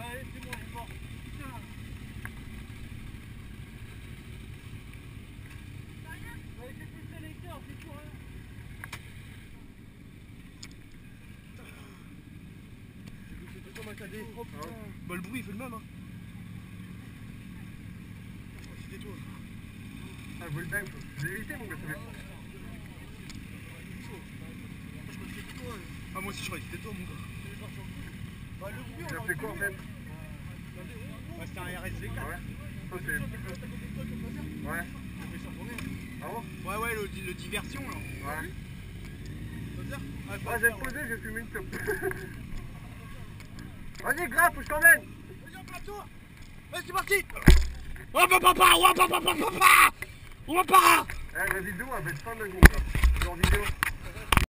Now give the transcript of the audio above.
allez, c'est bon, il est mort. Avec les petits sélecteurs, c'est tout rien. C'était comme un cadet. Oh putain. Bah le bruit il fait le même hein. C'était toi. Ah, vous le dingue, faut l'éviter mon gars. Ah moi aussi je croyais que c'était toi mon gars. Bah le bruit Il a fait quoi en fait? Bah c'était un RSV4. Ouais. Ça c'est... Ouais. Ah bon? Ouais le diversion là. Ouais. Ouais Ouais j'ai posé, j'ai fumé une clope. Vas-y grave, faut que je t'emmène. Vas-y on part toi. Vas-y c'est parti. Oh papa. Oh papa. Eh la vidéo elle va être fin de mon gars. Genre vidéo.